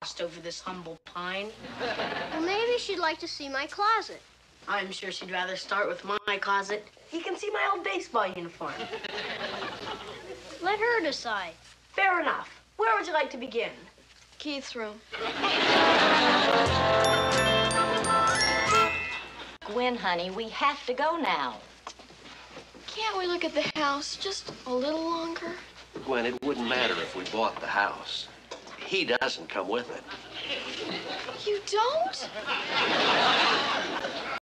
lost over this humble pine. Well, maybe she'd like to see my closet. I'm sure she'd rather start with my closet. You can see my old baseball uniform. Let her decide. Fair enough. Where would you like to begin? Keith's room. Gwen, honey, we have to go now. Can't we look at the house just a little longer? Gwen, it wouldn't matter if we bought the house. He doesn't come with it. You don't?